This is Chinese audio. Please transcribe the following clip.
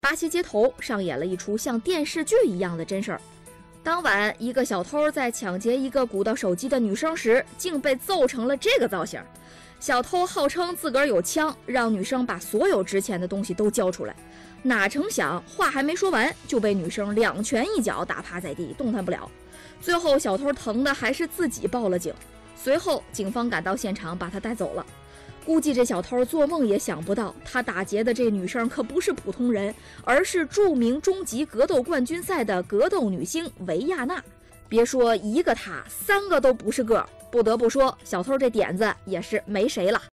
巴西街头上演了一出像电视剧一样的真事儿。当晚，一个小偷在抢劫一个鼓捣手机的女生时，竟被揍成了这个造型。小偷号称自个儿有枪，让女生把所有值钱的东西都交出来。哪成想，话还没说完，就被女生2拳1脚打趴在地，动弹不了。最后，小偷疼的还是自己报了警。随后，警方赶到现场，把他带走了。估计这小偷做梦也想不到，他打劫的这女生可不是普通人，而是著名终极格斗冠军赛的格斗女星维亚娜。别说一个她，3个都不是个。不得不说，小偷这点子也是没谁了。